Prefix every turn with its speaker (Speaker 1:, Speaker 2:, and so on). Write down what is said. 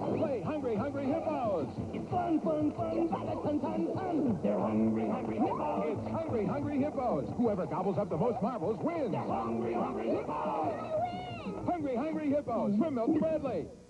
Speaker 1: Play Hungry, Hungry Hippos.
Speaker 2: It's fun, fun, fun, fun, fun, fun. They're hungry, hungry hippos.
Speaker 1: It's Hungry, Hungry Hippos. Whoever gobbles up the most marbles wins.
Speaker 2: They're hungry, hungry hippos.
Speaker 1: Hungry, Hungry Hippos from Milton Bradley.